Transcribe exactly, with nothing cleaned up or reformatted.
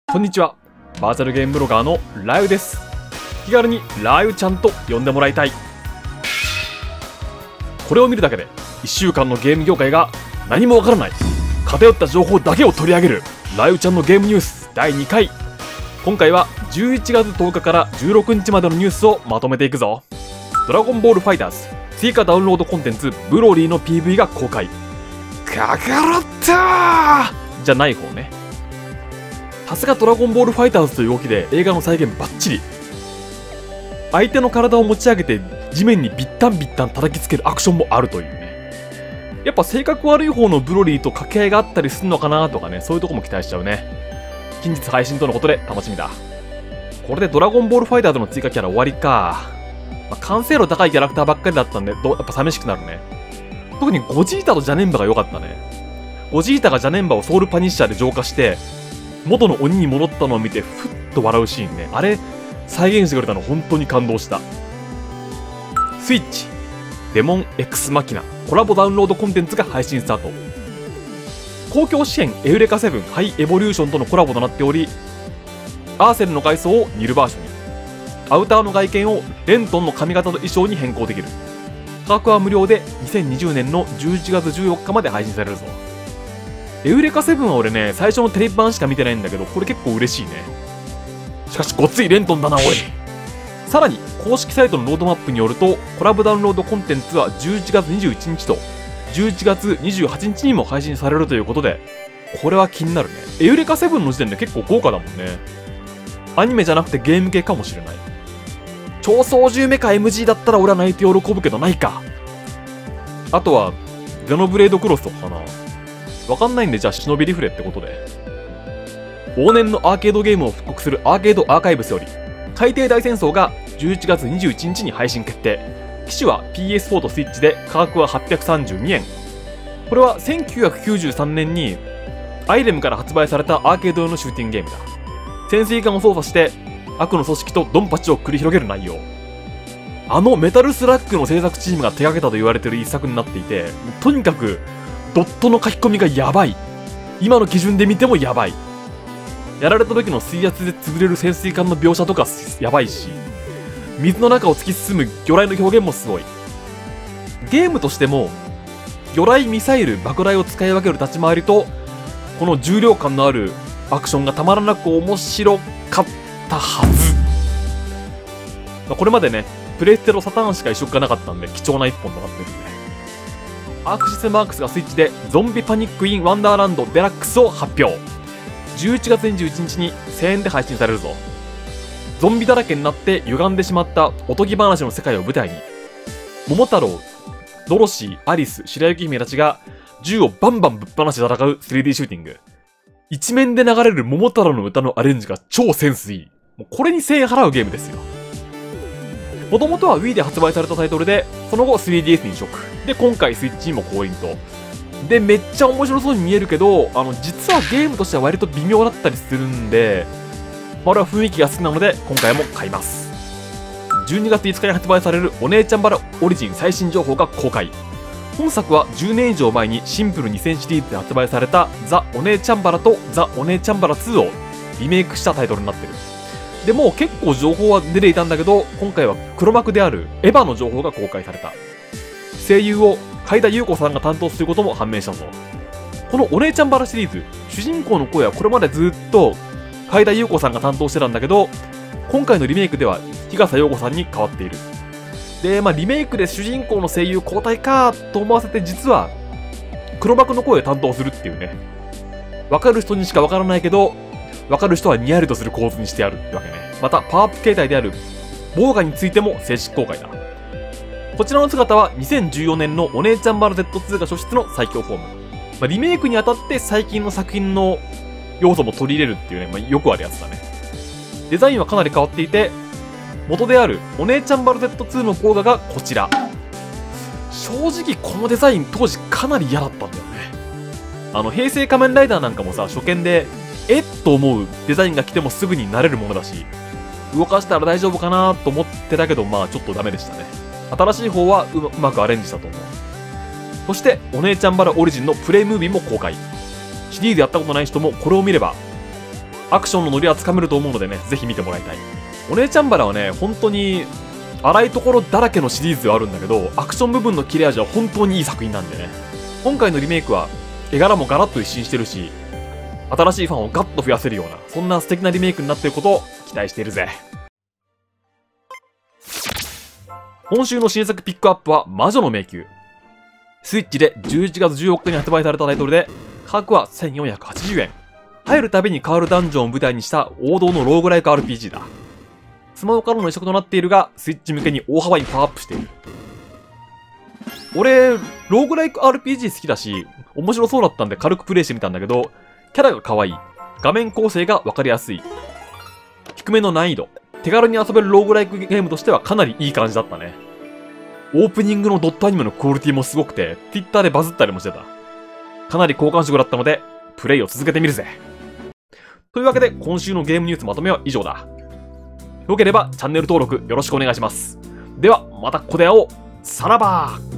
こんにちは。バーチャルゲームブロガーのライウです。気軽にライウちゃんと呼んでもらいたい。これを見るだけでいっしゅうかんのゲーム業界が何もわからない、偏った情報だけを取り上げるライウちゃんのゲームニュースだいにかい。今回はじゅういちがつとおかからじゅうろくにちまでのニュースをまとめていくぞ。ドラゴンボールファイターズ追加ダウンロードコンテンツブロリーの ピーブイ が公開。カカロッターじゃない方ね。さすがドラゴンボールファイターズという動きで映画の再現バッチリ。相手の体を持ち上げて地面にビッタンビッタン叩きつけるアクションもあるというね。やっぱ性格悪い方のブロリーと掛け合いがあったりするのかなとかね、そういうとこも期待しちゃうね。近日配信とのことで楽しみだ。これでドラゴンボールファイターズの追加キャラ終わりか。まあ、完成度高いキャラクターばっかりだったんでどやっぱ寂しくなるね。特にゴジータとジャネンバが良かったね。ゴジータがジャネンバをソウルパニッシャーで浄化して元の鬼に戻ったのを見てふっと笑うシーンね。あれ再現してくれたの本当に感動した。スイッチデモン X マキナコラボダウンロードコンテンツが配信スタート。公共支援エウレカセブンハイエボリューションとのコラボとなっており、アーセルの外装をニルバージョンに、アウターの外見をレントンの髪型と衣装に変更できる。価格は無料でにせんにじゅうねんのじゅういちがつじゅうよっかまで配信されるぞ。エウレカセブンは俺ね、最初のテレビ版しか見てないんだけど、これ結構嬉しいね。しかしごっついレントンだなおい。さらに公式サイトのロードマップによると、コラボダウンロードコンテンツはじゅういちがつにじゅういちにちとじゅういちがつにじゅうはちにちにも配信されるということで、これは気になるね。エウレカセブンの時点で結構豪華だもんね。アニメじゃなくてゲーム系かもしれない。超操縦メカ エムジー だったら俺は泣いて喜ぶけどないか。あとはゼノブレードクロスとかかな。わかんないんで、じゃあ忍びリフレってことで。往年のアーケードゲームを復刻するアーケードアーカイブスより海底大戦争がじゅういちがつにじゅういちにちに配信決定。機種は ピーエスフォー とスイッチで価格ははっぴゃくさんじゅうにえん。これはせんきゅうひゃくきゅうじゅうさんねんにアイレムから発売されたアーケード用のシューティングゲームだ。潜水艦を操作して悪の組織とドンパチを繰り広げる内容。あのメタルスラッグの制作チームが手掛けたと言われている一作になっていて、とにかくドットの書き込みがやばい。今の基準で見てもやばい。やられた時の水圧で潰れる潜水艦の描写とかやばいし、水の中を突き進む魚雷の表現もすごい。ゲームとしても魚雷、ミサイル、爆雷を使い分ける立ち回りとこの重量感のあるアクションがたまらなく面白かったはず。まあ、これまでねプレステとサターンしか移植がなかったんで貴重な一本となってるんで、アークシスマークスがスイッチでゾンビパニックインワンダーランドデラックスを発表。じゅういちがつにじゅういちにちにせんえんで配信されるぞ。ゾンビだらけになって歪んでしまったおとぎ話の世界を舞台に、桃太郎、ドロシー、アリス、白雪姫たちが銃をバンバンぶっ放して戦う スリーディー シューティング。一面で流れる桃太郎の歌のアレンジが超センスいい。もうこれにせんえん払うゲームですよ。もともとは Wii で発売されたタイトルで、その後 スリーディーエス に移植。で、今回スイッチにも降臨と。で、めっちゃ面白そうに見えるけど、あの、実はゲームとしては割と微妙だったりするんで、俺は雰囲気が好きなので、今回も買います。じゅうにがついつかに発売されるお姉ちゃんバラオリジン最新情報が公開。本作はじゅうねん以上前にシンプルにせんシリーズで発売されたザ・お姉ちゃんバラとザ・お姉ちゃんバラツーをリメイクしたタイトルになってる。でも結構情報は出ていたんだけど、今回は黒幕であるエヴァの情報が公開された。声優を海田優子さんが担当することも判明したぞ。このお姉ちゃんバラシリーズ、主人公の声はこれまでずっと海田優子さんが担当してたんだけど、今回のリメイクでは日笠陽子さんに変わっている。で、まあリメイクで主人公の声優交代かと思わせて、実は黒幕の声を担当するっていうね。わかる人にしかわからないけど、わかる人はニヤリとする構図にしてあるってわけね。またパワーアップ形態であるボーガについても正式公開だ。こちらの姿はにせんじゅうよねんのお姉ちゃんバラ ゼットツー が初出の最強フォーム。まあ、リメイクにあたって最近の作品の要素も取り入れるっていうね、まあ、よくあるやつだね。デザインはかなり変わっていて、元であるお姉ちゃんバラ ゼットツー のボーガがこちら。正直このデザイン当時かなり嫌だったんだよね。あの平成仮面ライダーなんかもさ、初見でえっと思うデザインが来てもすぐに慣れるものだし、動かしたら大丈夫かなと思ってたけど、まあちょっとダメでしたね。新しい方は う, うまくアレンジしたと思う。そしてお姉ちゃんバラオリジンのプレイムービーも公開。シリーズやったことない人もこれを見ればアクションのノリはつかめると思うのでね、ぜひ見てもらいたい。お姉ちゃんバラはね、本当に荒いところだらけのシリーズではあるんだけど、アクション部分の切れ味は本当にいい作品なんでね。今回のリメイクは絵柄もガラッと一新してるし、新しいファンをガッと増やせるような、そんな素敵なリメイクになっていることを期待しているぜ。今週の新作ピックアップは魔女の迷宮。スイッチでじゅういちがつじゅうよっかに発売されたタイトルで、価格はせんよんひゃくはちじゅうえん。入るたびに変わるダンジョンを舞台にした王道のローグライク アールピージー だ。スマホからの移植となっているが、スイッチ向けに大幅にパワーアップしている。俺、ローグライク アールピージー 好きだし、面白そうだったんで軽くプレイしてみたんだけど、キャラが可愛い。画面構成がわかりやすい。低めの難易度。手軽に遊べるローグライクゲームとしてはかなりいい感じだったね。オープニングのドットアニメのクオリティもすごくて、Twitter でバズったりもしてた。かなり好感触だったので、プレイを続けてみるぜ。というわけで、今週のゲームニュースまとめは以上だ。よければチャンネル登録よろしくお願いします。では、またここで会おう。さらばー。